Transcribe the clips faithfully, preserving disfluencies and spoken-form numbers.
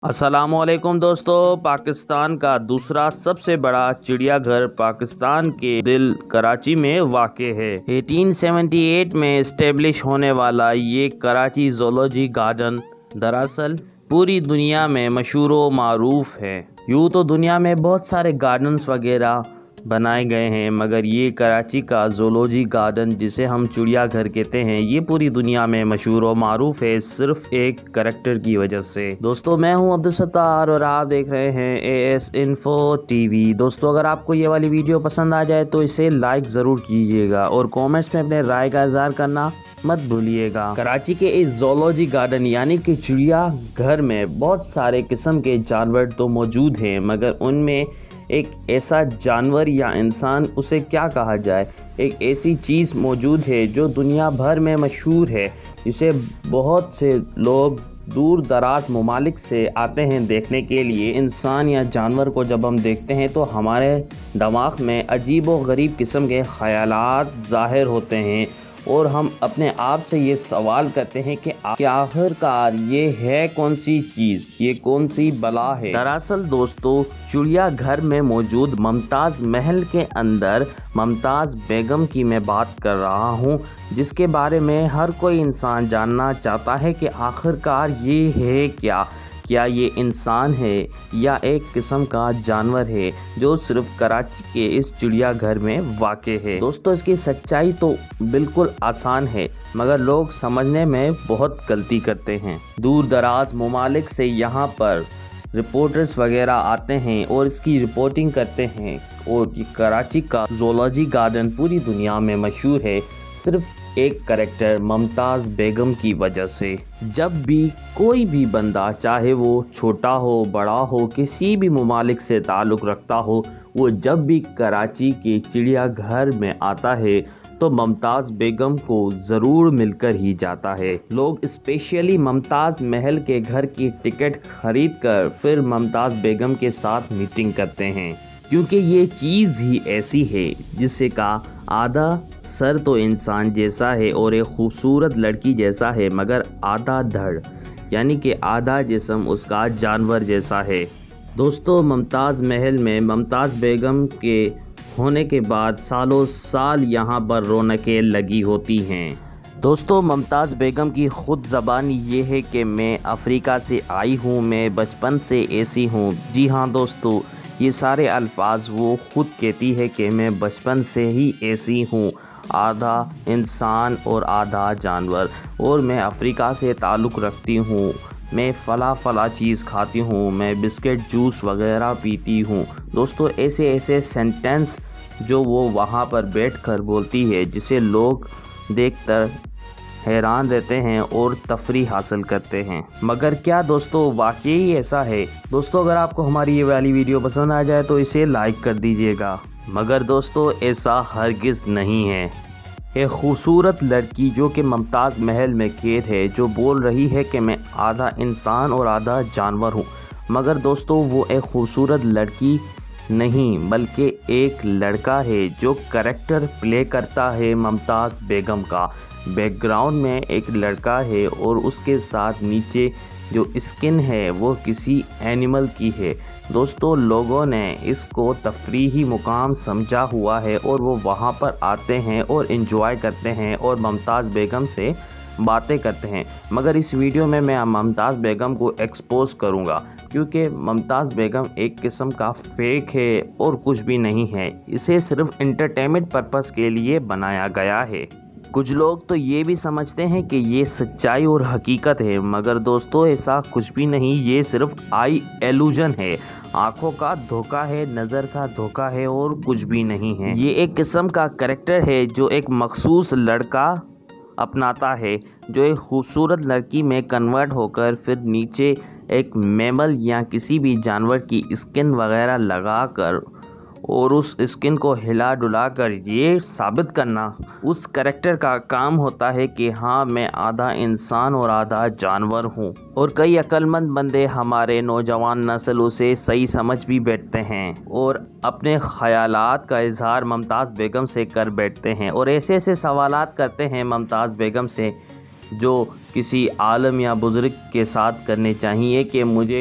अस्सलामुअलैकुम दोस्तों, पाकिस्तान का दूसरा सबसे बड़ा चिड़ियाघर पाकिस्तान के दिल कराची में वाक़े है। अठारह सौ अठहत्तर में इस्टेब्लिश होने वाला ये कराची ज़ूलॉजी गार्डन दरअसल पूरी दुनिया में मशहूर व मारूफ है। यूँ तो दुनिया में बहुत सारे गार्डन्स वगैरह बनाए गए हैं, मगर ये कराची का ज़ूलॉजी गार्डन जिसे हम चिड़ियाघर कहते हैं, ये पूरी दुनिया में मशहूर और मारूफ है सिर्फ एक करैक्टर की वजह से। दोस्तों, मैं हूं अब्दुल सत्तार और आप देख रहे हैं ए एस इन्फो टीवी। दोस्तों, अगर आपको ये वाली वीडियो पसंद आ जाए तो इसे लाइक ज़रूर कीजिएगा और कमेंट्स में अपने राय का इज़हार करना मत भूलिएगा। कराची के इस ज़ूलॉजी गार्डन यानी कि चिड़ियाघर में बहुत सारे किस्म के जानवर तो मौजूद हैं, मगर उनमें एक ऐसा जानवर या इंसान, उसे क्या कहा जाए, एक ऐसी चीज़ मौजूद है जो दुनिया भर में मशहूर है, जिसे बहुत से लोग दूर दराज ममालिक से आते हैं देखने के लिए। इंसान या जानवर को जब हम देखते हैं तो हमारे दिमाग में अजीब व गरीब किस्म के ख़यालात ज़ाहिर होते हैं और हम अपने आप से ये सवाल करते हैं कि क्या आखिरकार ये है कौन सी चीज़, ये कौन सी बला है। दरअसल दोस्तों, चिड़ियाघर में मौजूद मुमताज़ महल के अंदर मुमताज़ बेगम की मैं बात कर रहा हूँ, जिसके बारे में हर कोई इंसान जानना चाहता है कि आखिरकार ये है क्या क्या ये इंसान है या एक किस्म का जानवर है जो सिर्फ कराची के इस चिड़ियाघर में वाक़े है। दोस्तों, इसकी सच्चाई तो बिल्कुल आसान है, मगर लोग समझने में बहुत गलती करते हैं। दूर दराज ममालिक से यहाँ पर रिपोर्टर्स वगैरह आते हैं और इसकी रिपोर्टिंग करते हैं, और ये कराची का ज़ूलॉजी गार्डन पूरी दुनिया में मशहूर है सिर्फ एक करैक्टर मुमताज़ बेगम की वजह से। जब भी कोई भी बंदा, चाहे वो छोटा हो बड़ा हो, किसी भी ममालिक से ताल्लुक़ रखता हो, वो जब भी कराची के चिड़ियाघर में आता है तो मुमताज़ बेगम को ज़रूर मिलकर ही जाता है। लोग स्पेशली मुमताज़ महल के घर की टिकट खरीद कर फिर मुमताज़ बेगम के साथ मीटिंग करते हैं, क्योंकि ये चीज़ ही ऐसी है जिसे का आधा सर तो इंसान जैसा है और एक खूबसूरत लड़की जैसा है, मगर आधा धड़ यानी कि आधा जिस्म उसका जानवर जैसा है। दोस्तों, मुमताज़ महल में मुमताज़ बेगम के होने के बाद सालों साल यहाँ पर रौनकें लगी होती हैं। दोस्तों, मुमताज़ बेगम की ख़ुद ज़बानी ये है कि मैं अफ्रीका से आई हूँ, मैं बचपन से ऐसी हूँ। जी हाँ दोस्तों, ये सारे अल्फाज वो ख़ुद कहती है कि मैं बचपन से ही ऐसी हूँ, आधा इंसान और आधा जानवर, और मैं अफ्रीका से ताल्लुक़ रखती हूँ, मैं फ़ला फ़ला चीज़ खाती हूँ, मैं बिस्किट जूस वगैरह पीती हूँ। दोस्तों, ऐसे ऐसे सेंटेंस जो वो वहाँ पर बैठकर बोलती है, जिसे लोग देखकर हैरान रहते हैं और तफरीह हासिल करते हैं। मगर क्या दोस्तों वाकई ऐसा है? दोस्तों, अगर आपको हमारी ये वाली वीडियो पसंद आ जाए तो इसे लाइक कर दीजिएगा। मगर दोस्तों, ऐसा हरगिज़ नहीं है। एक खूबसूरत लड़की जो कि मुमताज़ महल में कैद है, जो बोल रही है कि मैं आधा इंसान और आधा जानवर हूँ, मगर दोस्तों वो एक खूबसूरत लड़की नहीं बल्कि एक लड़का है जो करैक्टर प्ले करता है मुमताज़ बेगम का। बैकग्राउंड में एक लड़का है और उसके साथ नीचे जो स्किन है वो किसी एनिमल की है। दोस्तों, लोगों ने इसको तफरीही मुकाम समझा हुआ है और वो वहाँ पर आते हैं और एंजॉय करते हैं और मुमताज़ बेगम से बातें करते हैं। मगर इस वीडियो में मैं मुमताज़ बेगम को एक्सपोज करूँगा, क्योंकि मुमताज़ बेगम एक किस्म का फेक है और कुछ भी नहीं है। इसे सिर्फ एंटरटेनमेंट पर्पस के लिए बनाया गया है। कुछ लोग तो ये भी समझते हैं कि ये सच्चाई और हकीकत है, मगर दोस्तों ऐसा कुछ भी नहीं, ये सिर्फ आई एलूजन है, आँखों का धोखा है, नज़र का धोखा है और कुछ भी नहीं है। ये एक किस्म का करैक्टर है जो एक मखसूस लड़का अपनाता है, जो एक खूबसूरत लड़की में कन्वर्ट होकर फिर नीचे एक मैमल या किसी भी जानवर की स्किन वगैरह लगाकर और उस स्किन को हिला डुला कर ये साबित करना उस करैक्टर का काम होता है कि हाँ, मैं आधा इंसान और आधा जानवर हूँ। और कई अक्लमंद बंदे, हमारे नौजवान नस्ल उसे सही समझ भी बैठते हैं और अपने ख़यालात का इजहार मुमताज़ बेगम से कर बैठते हैं और ऐसे ऐसे सवालात करते हैं मुमताज़ बेगम से जो किसी आलम या बुज़ुर्ग के साथ करने चाहिए कि मुझे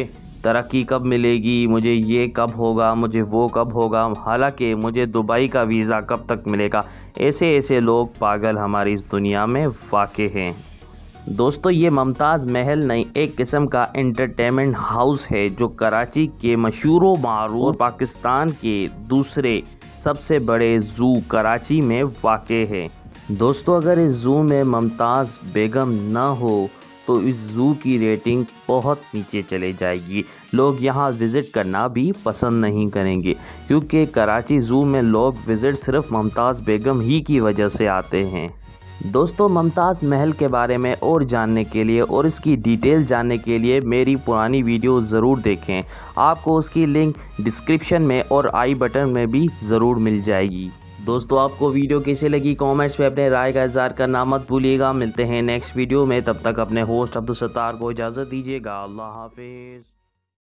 तरक्की कब मिलेगी, मुझे ये कब होगा, मुझे वो कब होगा, हालांकि मुझे दुबई का वीज़ा कब तक मिलेगा। ऐसे ऐसे लोग पागल हमारी इस दुनिया में वाक़ई हैं। दोस्तों, ये मुमताज़ महल नहीं, एक किस्म का एंटरटेनमेंट हाउस है जो कराची के मशहूर व मारूफ और पाकिस्तान के दूसरे सबसे बड़े ज़ू कराची में वाक़ई है। दोस्तों, अगर इस ज़ू में मुमताज़ बेगम ना हो तो इस ज़ू की रेटिंग बहुत नीचे चले जाएगी। लोग यहाँ विज़िट करना भी पसंद नहीं करेंगे, क्योंकि कराची ज़ू में लोग विज़िट सिर्फ मुमताज़ बेगम ही की वजह से आते हैं। दोस्तों, मुमताज़ महल के बारे में और जानने के लिए और इसकी डिटेल जानने के लिए मेरी पुरानी वीडियो ज़रूर देखें। आपको उसकी लिंक डिस्क्रिप्शन में और आई बटन में भी ज़रूर मिल जाएगी। दोस्तों, आपको वीडियो कैसे लगी कमेंट्स में अपने राय का इज़हार करना मत भूलिएगा। मिलते हैं नेक्स्ट वीडियो में, तब तक अपने होस्ट अब्दुल सत्तार को इजाज़त दीजिएगा। अल्लाह हाफिज़।